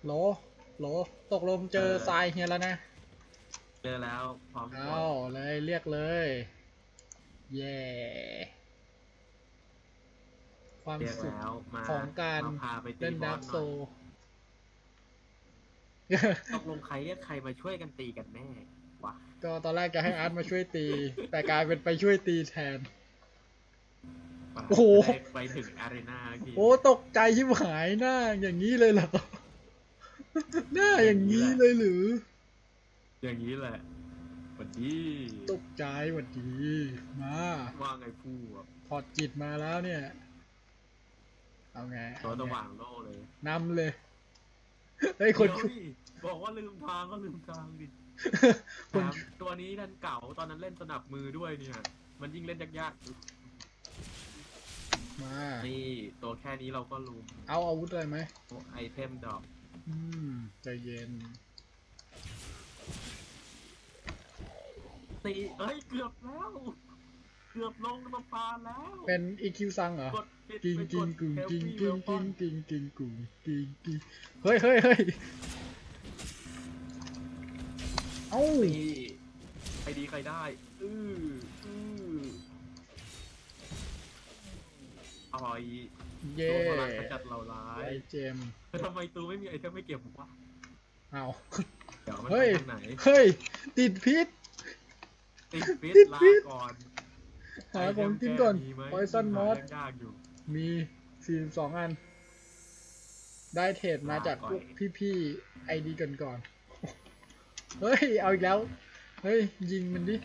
โหลโหลตกลงเจอทรายเฮียแล้วนะเจอแล้วพร้อมกเอาดเลยเรียกเลยเย่ความเรียกสุขแล้วมาของการมาพาไปตีเล่นดาร์กโซบอสหน่อยตกลงใครเรียกใครมาช่วยกันตีกันแน่วะก็ตอนแรกจะให้อาร์ตมาช่วยตี แต่กลายเป็นไปช่วยตีแทน โอ้โหจะได้ไปถึงอารีนาพี่โอ้ตกใจชิบหายหน้าอย่างนี้เลยเหรอ หน้าอย่างนี้เลยหรืออย่างนี้แหละสวัสดีตกใจหวัดดีมาว่าไงผู้อะถอดจิตมาแล้วเนี่ย เอาไงตัวเอาสไงว่างโลกเลยนำเลยเฮ้ยคนเดี๋ยวดิบอกว่าลืมทางก็ลืมทางดิคนแถมตัวนี้ดันเก่าตอนนั้นเล่นสนับมือด้วยเนี่ย มันยิ่งเล่นยากมาๆนี่ตัวแค่นี้เราก็ลุมเอาอาวุธอะไรไหมไอเทมดอกใจเย็นตีเอ้ยเกือบแล้ว เกือบลงสะพานแล้วเป็นอีคิวซังเหรอกดผิดกิงไปกิงดกุง Heavy กิงกิงกิ Weapon งกิงกิงกุงกิงกิงเฮ้ยเฮ้ยเฮ้ยเอ้าตีใครดีใครได้อืออร่อยเย่ตัวพลังขจัดเหล่าร้ายไอเจมแต่ทำไมตูไม่มีไอเทมไม่เก็บวะเอาเดี๋ยวมันเฮ้ไปยทางไหนเฮ้ยติดพิษติดฟิตติดลาพิษก่อนหาของกินก่อนไเทมแก้มีไหม Poison หา Moss ยากอยู่มี42อัน ได้เทรดมาจากพวกพี่ๆไอดีก่อนเฮ้ย เอาอีกแล้ว เฮ้ย ยิงมันดิ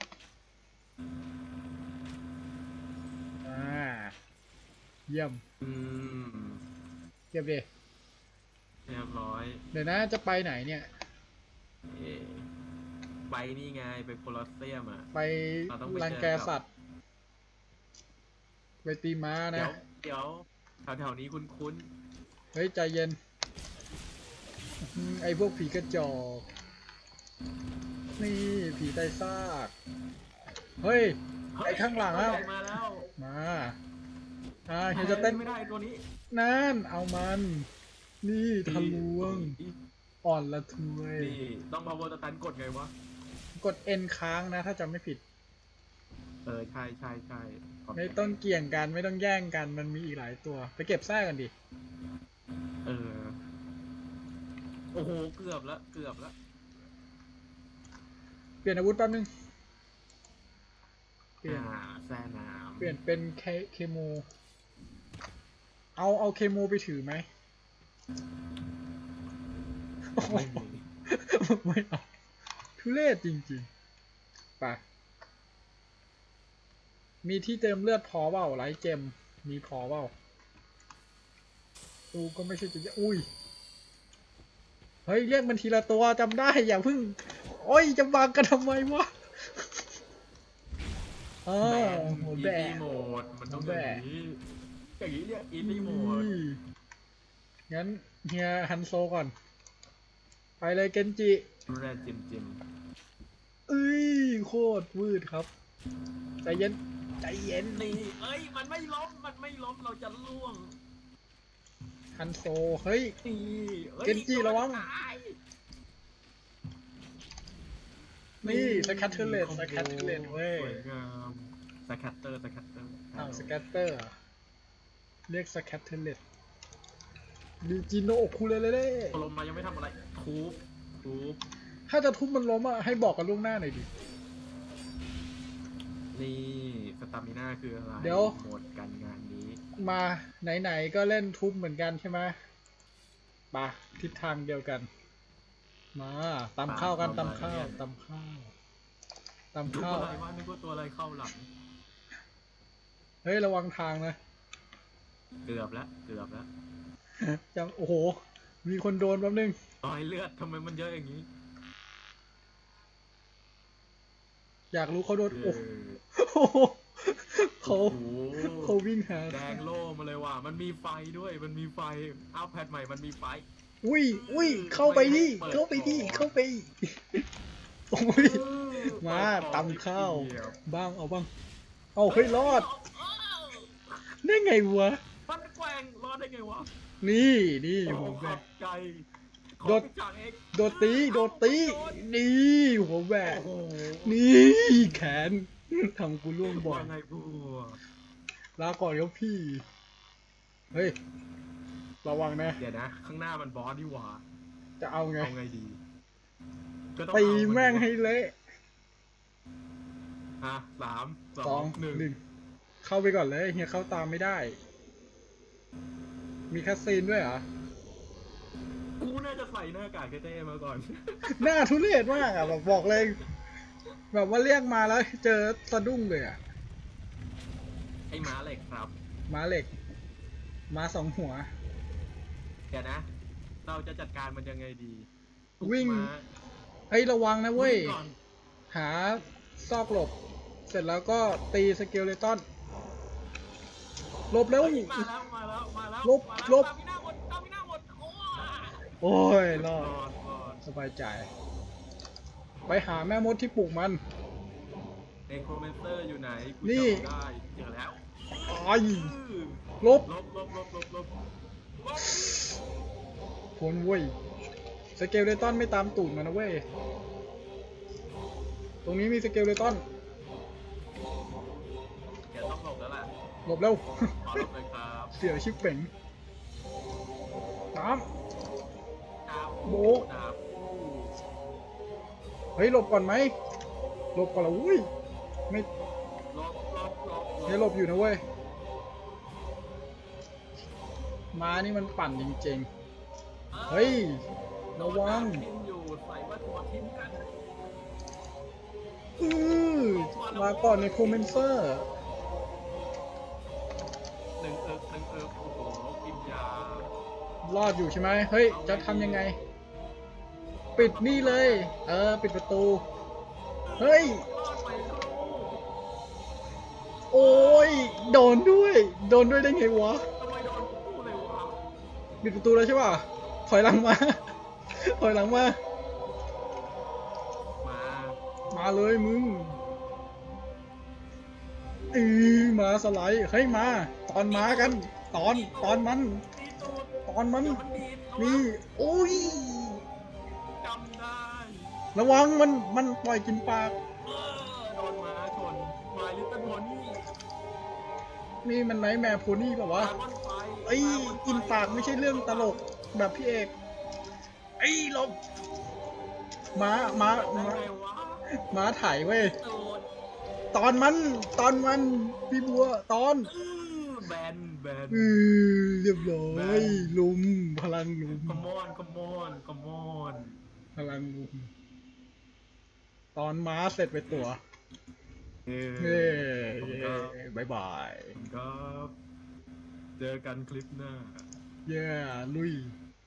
เยี่ยมอืมเยี่ยมดิเรียบร้อยเดี๋ยวนะจะไปไหนเนี่ยเอ๊ะไปนี่ไงไปโคลอสเซียมอ่ะไปเราต้องไปเจอรังแกสัตว์ ไปตีม้าเดี๋นะยวเดี๋ยวแถวๆนี้คุ้นเฮ้ย ใจเย็นไอพวกผีกระจอก นี่ผีไตซาก เฮ้ยๆไอ้ข้างหลังแล้วมาแล้วมาเฮียจะเต้นไม่ได้ตัวนี้นั่น เอามัน นี่ทะลวง อ่อนละทวยนี่ต้องพาวเวอร์สตันกดไงวะกด N ค้างนะ ถ้าจำไม่ผิดใช่ใช่ใช่ไม่ต้องเกี่ยงกัน ไม่ต้องแย่งกัน มันมีอีกหลายตัว ไปเก็บแท้กันดิเออโอ้โหเกือบแล้วเกือบแล้วเปลี่ยนอาวุธแป๊บนึง เปลี่ยนแซ่น้เปลี่ยนเป็นเคโม เอาเคโมไปถือไหมำไม่มีไม่เอา ทุเรศจริงๆไปมีที่เติมเลือดพอเปล่าไลท์เจม มีพอเปล่าตูก็ไม่ใช่จะอุ้ย เฮ้ย เรียกมันทีละตัวจำได้ อย่าเพิ่ง โอ้ย จะบังกันทำไมวะอ๋อแบแบนะอีโหมดมันต้องอย่างนี้อย่างนี้เรียกอีโหมดงั้นเฮียฮันโซก่อน ไปเลยเกนจิแรดจิมเอ้ย โคตรวืดครับ ใจเย็น ใจเย็นนี่เอ้ยมันไม่ล้มเราจะล่วงฮันโซ เฮ้ยนี่อ้ยเกนจิระวังตายนี่สแคทเทอร์เลตสแคทเทอร์เลตเว้ยสวยงามสแคตเตอร์อ้าวสแคตเตอร์เรียกสแคทเทอร์เลตดิจิโนโอคูเลเล่ลมมายังไม่ทำอะไรทุบถ้าจะทุบมันล้มอ่ะ ให้บอกกันล่วงหน้าหน่อยดินี่สตามิน่าคืออะไรเดี๋ยวหมดการงานนี้มาไหนๆก็เล่นทุบเหมือนกันใช่ไหมปะทิศทางเดียวกัน มาตำข้าวกันตำข้าวตำข้าวนึกข้าวว่าอะไรวะนึกว่าตัวอะไรเข้าหลังเฮ้ย ระวังทางนะเกือบแล้วจังโอ้โห มีคนโดนแป๊บนึงรอยเลือดทำไมมันเยอะอย่างนี้อยากรู้เขาโดนเอโอ้โหเขาโอ้โหเขาวิ่งหาแดงโล่มาเลยว่ะมันมีไฟด้วยมันมีไฟอัพแพดใหม่มันมีไฟอุ้ยเข้าไปดิเข้าไปโอ้ย มาตำข้าว บ้างเอาบ้าง เอาเฮ้ยรอด ได้ไงวะมันแกว่งรอดได้ไงวะนี่โอ้ผมโหแบบจใจขอโดดปิดฉากเองโดดตีนี่หัวแหวกโอ้โหนี่แขนทำกูร่วงบ่อว่าย ไงกูลาก่อนครับพี่ เฮ้ย ระวังนะเดี๋ยวนะ ข้างหน้ามันบอสดีหว่าจะเอาไงเอาไงดีก็ต้องตีเอานแม่งให้เละอ่ะสามสสออง งหนึ่งหนึ่งเข้าไปก่อนเลยเฮียเข้าตามไม่ได้ มีคัสซีนด้วยเหรอกูน่าจะใส่หน้ากากเต้ๆมาก่อนหน้าทุเรศมากอ่ะแบบบอกเลย แบบว่าเรียกมาแล้วเจอสะดุ้งเลยอ่ะไอ้ม้าเหล็กครับม้าเหล็ก ม้าสองหัวเดี๋ยวนะ เราจะจัดการมันยังไงดีวิ่งม้าเฮ้ยระวังนะเว้ยวิ่งก่อนหาซอกหลบ เสร็จแล้วก็ตีสเกลเลตันหลบเร็วมาแล้วลบมาแล้วลบตามพี่หน้าหมดโอ้โอ้ยรอดรอดสบายใจ ไปหาแม่มดที่ปลูกมันเอ็กโครเมนเตอร์อยู่ไหนกูนี่จำได้เจอแล้วอ้ายลบลบพ้นเว้ยสเกลเลตันไม่ตามตูดมันนะเว้ย ตรงนี้มีสเกลเลตันเดี๋ยวต้องหลบแล้วแหละหลบเร็วขอหลบเลยครับเสียวชิบเป่งตามครับโบ๊ะครับเฮ้ยหลบก่อนไหมหลบก่อนละอุ้ยไม่ลบเฮ้ยหลบอยู่นะเว้ย ม้านี่มันปั่นจริงๆ เฮ้ย ระวังทิมอยู่ใส่ว่าตัวทิมกันมาก่อนในโคเมนเซอร์หนึ่งเอิกโอ้โหกินยารอดอยู่ใช่ไหมเฮ้ย จะทำยังไง ปิดนี่เลย ปิดประตู เฮ้ยรอดไปแล้วโอ้ย โดนด้วย โดนด้วยได้ไงวะทำไมโดนกูเลยวะปิดประตูแล้วใช่ป่ะ ถอยหลังมา ถอยหลังมามามาเลยมึงมาสไลด์ เฮ้ยมา ตอนมากัน ตอนมันตีตูดตอนมันเดี๋ยวมันดีดนี่ โอ้ยจำได้ระวังมันปล่อยกินปากโดนม้าชนมาลิตเติ้ลโพนี่นี่มันไนท์แมร์โพนี่แบบว่าดราก้อนไฟเอ้ยกินปากไม่ใช่เรื่องตลกแบบพี่เอกไอ้ยหลบม้าได้ไงวะม้าถ่ายเว้ยตูดตอนมันพี่บัวตอนแบนเรียบร้อยลุมพลังลุมคอมอนพลังลุมตอนม้าเสร็จไปตัวเย้บายบายครับเจอกันคลิปหน้าเย้ลุย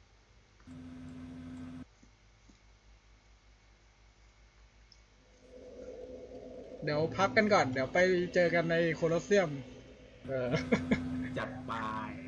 เดี๋ยวพักกันก่อน เดี๋ยวไปเจอกันในโคลอสเซียมจัดไป